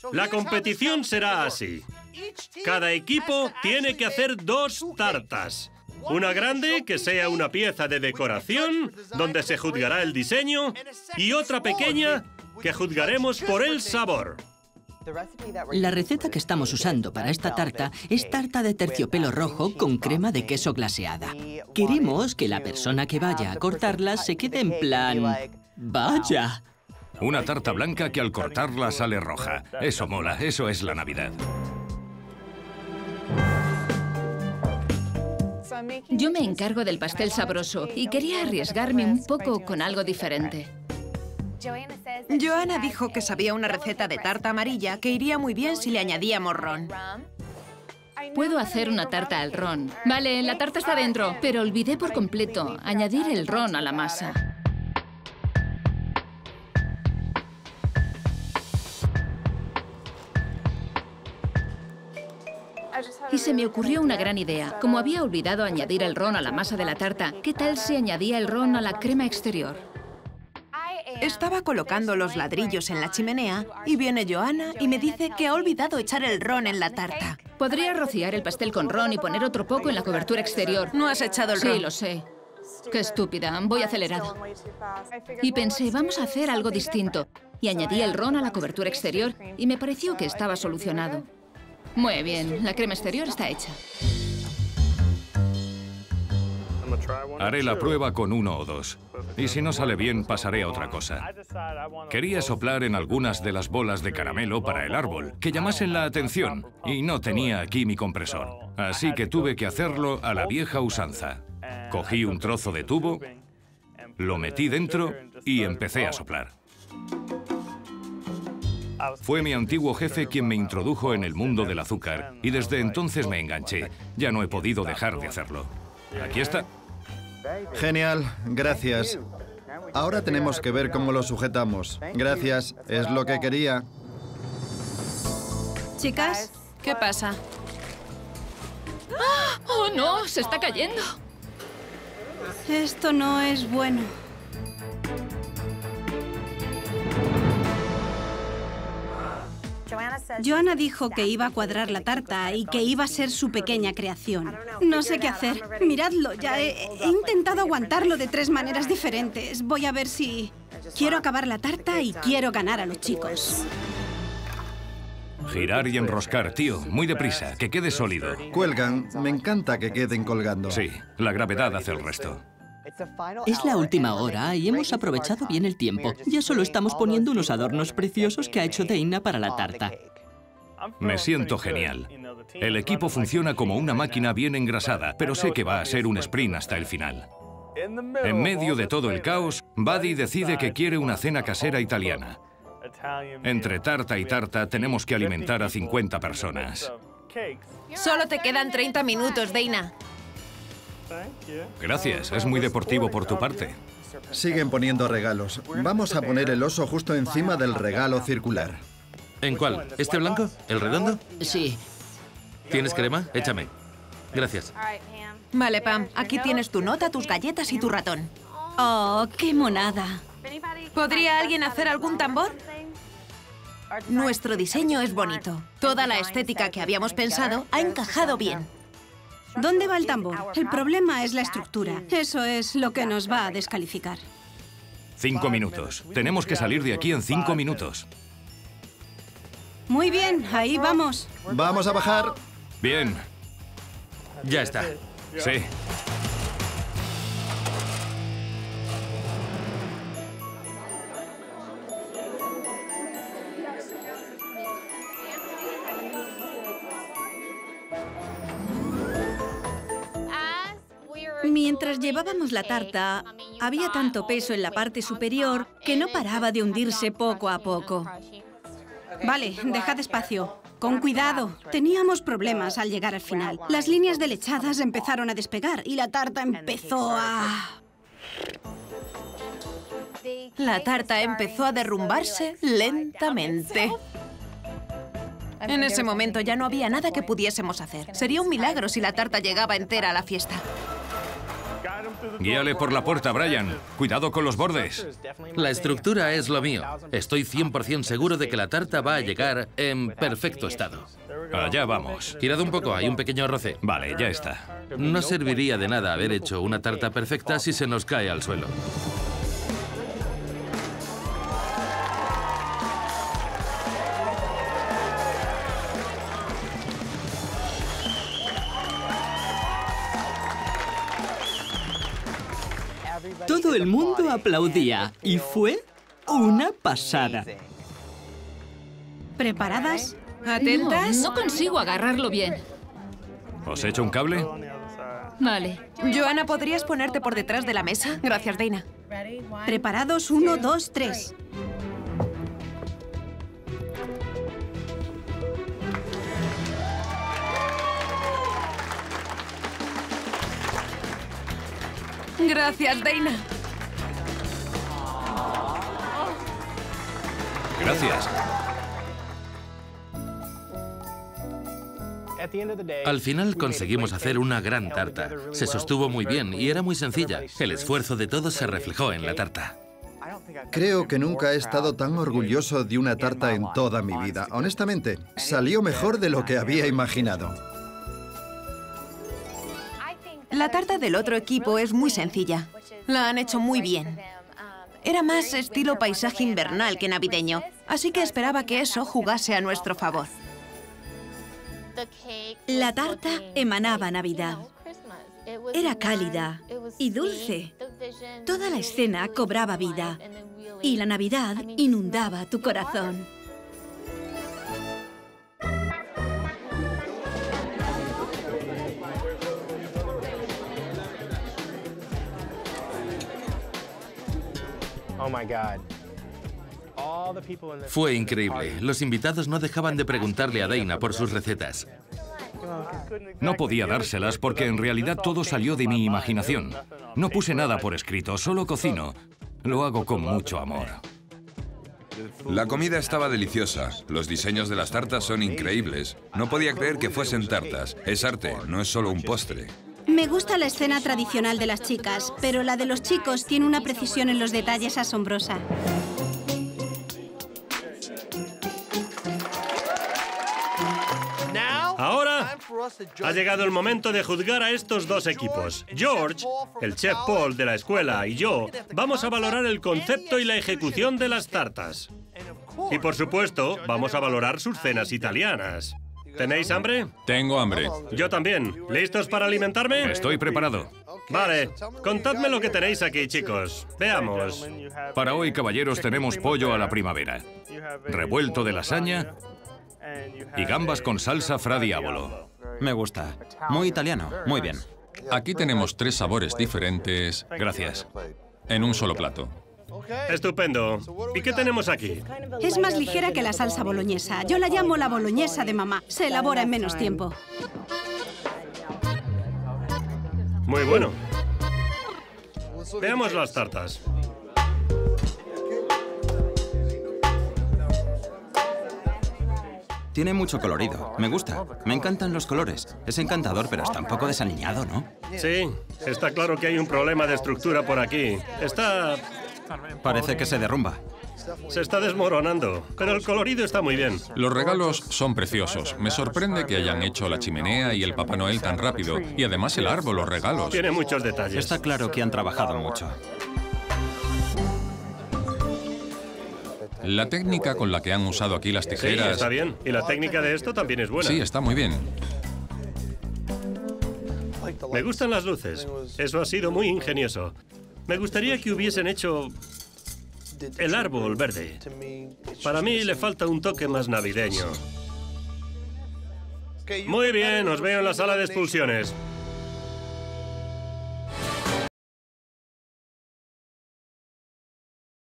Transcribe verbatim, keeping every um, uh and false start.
La competición será así. Cada equipo tiene que hacer dos tartas. Una grande, que sea una pieza de decoración, donde se juzgará el diseño, y otra pequeña, que juzgaremos por el sabor. La receta que estamos usando para esta tarta es tarta de terciopelo rojo con crema de queso glaseada. Queremos que la persona que vaya a cortarla se quede en plan... ¡Vaya! Una tarta blanca que al cortarla sale roja. Eso mola, eso es la Navidad. Yo me encargo del pastel sabroso y quería arriesgarme un poco con algo diferente. Joanna dijo que sabía una receta de tarta amarilla que iría muy bien si le añadíamos ron. Puedo hacer una tarta al ron. Vale, la tarta está dentro, pero olvidé por completo añadir el ron a la masa. Y se me ocurrió una gran idea. Como había olvidado añadir el ron a la masa de la tarta, ¿qué tal si añadía el ron a la crema exterior? Estaba colocando los ladrillos en la chimenea y viene Joanna y me dice que ha olvidado echar el ron en la tarta. Podría rociar el pastel con ron y poner otro poco en la cobertura exterior. No has echado el ron. Sí, lo sé. Qué estúpida, voy acelerada. Y pensé, vamos a hacer algo distinto. Y añadí el ron a la cobertura exterior y me pareció que estaba solucionado. Muy bien, la crema exterior está hecha. Haré la prueba con uno o dos. Y si no sale bien, pasaré a otra cosa. Quería soplar en algunas de las bolas de caramelo para el árbol, que llamasen la atención, y no tenía aquí mi compresor. Así que tuve que hacerlo a la vieja usanza. Cogí un trozo de tubo, lo metí dentro y empecé a soplar. Fue mi antiguo jefe quien me introdujo en el mundo del azúcar, y desde entonces me enganché. Ya no he podido dejar de hacerlo. Aquí está. Genial, gracias. Ahora tenemos que ver cómo lo sujetamos. Gracias, es lo que quería. Chicas, ¿qué pasa? ¡Ah! ¡Oh, no! ¡Se está cayendo! Esto no es bueno. Joanna dijo que iba a cuadrar la tarta y que iba a ser su pequeña creación. No sé qué hacer. Miradlo, ya he, he intentado aguantarlo de tres maneras diferentes. Voy a ver si... Quiero acabar la tarta y quiero ganar a los chicos. Girar y enroscar, tío. Muy deprisa, que quede sólido. Cuelgan. Me encanta que queden colgando. Sí, la gravedad hace el resto. Es la última hora y hemos aprovechado bien el tiempo. Ya solo estamos poniendo unos adornos preciosos que ha hecho Dana para la tarta. Me siento genial. El equipo funciona como una máquina bien engrasada, pero sé que va a ser un sprint hasta el final. En medio de todo el caos, Buddy decide que quiere una cena casera italiana. Entre tarta y tarta tenemos que alimentar a cincuenta personas. Solo te quedan treinta minutos, Dana. Gracias, es muy deportivo por tu parte. Siguen poniendo regalos. Vamos a poner el oso justo encima del regalo circular. ¿En cuál? ¿Este blanco? ¿El redondo? Sí. ¿Tienes crema? Échame. Gracias. Vale, Pam, aquí tienes tu nota, tus galletas y tu ratón. Oh, qué monada. ¿Podría alguien hacer algún tambor? Nuestro diseño es bonito. Toda la estética que habíamos pensado ha encajado bien. ¿Dónde va el tambor? El problema es la estructura. Eso es lo que nos va a descalificar. Cinco minutos. Tenemos que salir de aquí en cinco minutos. Muy bien, ahí vamos. Vamos a bajar. Bien. Ya está. Sí. Mientras llevábamos la tarta, había tanto peso en la parte superior que no paraba de hundirse poco a poco. Vale, dejad espacio. Con cuidado. Teníamos problemas al llegar al final. Las líneas de lechadas empezaron a despegar y la tarta empezó a... La tarta empezó a derrumbarse lentamente. En ese momento ya no había nada que pudiésemos hacer. Sería un milagro si la tarta llegaba entera a la fiesta. Guíale por la puerta, Brian. Cuidado con los bordes. La estructura es lo mío. Estoy cien por cien seguro de que la tarta va a llegar en perfecto estado. Allá vamos. Girad un poco, hay un pequeño roce. Vale, ya está. No serviría de nada haber hecho una tarta perfecta si se nos cae al suelo. Todo el mundo aplaudía y fue una pasada. ¿Preparadas? ¿Atentas? No, no consigo agarrarlo bien. ¿Os echo un cable? Vale. Johanna, ¿podrías ponerte por detrás de la mesa? Gracias, Dana. ¿Preparados? Uno, dos, tres. Gracias, Dana. Gracias. Al final conseguimos hacer una gran tarta. Se sostuvo muy bien y era muy sencilla. El esfuerzo de todos se reflejó en la tarta. Creo que nunca he estado tan orgulloso de una tarta en toda mi vida. Honestamente, salió mejor de lo que había imaginado. La tarta del otro equipo es muy sencilla. La han hecho muy bien. Era más estilo paisaje invernal que navideño, así que esperaba que eso jugase a nuestro favor. La tarta emanaba Navidad. Era cálida y dulce. Toda la escena cobraba vida y la Navidad inundaba tu corazón. Fue increíble. Los invitados no dejaban de preguntarle a Dana por sus recetas. No podía dárselas porque en realidad todo salió de mi imaginación. No puse nada por escrito, solo cocino. Lo hago con mucho amor. La comida estaba deliciosa. Los diseños de las tartas son increíbles. No podía creer que fuesen tartas. Es arte, no es solo un postre. Me gusta la escena tradicional de las chicas, pero la de los chicos tiene una precisión en los detalles asombrosa. Ahora ha llegado el momento de juzgar a estos dos equipos. George, el chef Paul de la escuela, y yo vamos a valorar el concepto y la ejecución de las tartas. Y por supuesto, vamos a valorar sus cenas italianas. ¿Tenéis hambre? Tengo hambre. Yo también. ¿Listos para alimentarme? Estoy preparado. Vale. Contadme lo que tenéis aquí, chicos. Veamos. Para hoy, caballeros, tenemos pollo a la primavera, revuelto de lasaña y gambas con salsa Fra Diavolo. Me gusta. Muy italiano. Muy bien. Aquí tenemos tres sabores diferentes. Gracias. En un solo plato. Estupendo. ¿Y qué tenemos aquí? Es más ligera que la salsa boloñesa. Yo la llamo la boloñesa de mamá. Se elabora en menos tiempo. Muy bueno. Veamos las tartas. Tiene mucho colorido. Me gusta. Me encantan los colores. Es encantador, pero está un poco desaliñado, ¿no? Sí, está claro que hay un problema de estructura por aquí. Está... Parece que se derrumba. Se está desmoronando, pero el colorido está muy bien. Los regalos son preciosos. Me sorprende que hayan hecho la chimenea y el Papá Noel tan rápido. Y además el árbol, los regalos. Tiene muchos detalles. Está claro que han trabajado mucho. La técnica con la que han usado aquí las tijeras... Sí, está bien. Y la técnica de esto también es buena. Sí, está muy bien. Me gustan las luces. Eso ha sido muy ingenioso. Me gustaría que hubiesen hecho el árbol verde. Para mí le falta un toque más navideño. Muy bien, os veo en la sala de expulsiones.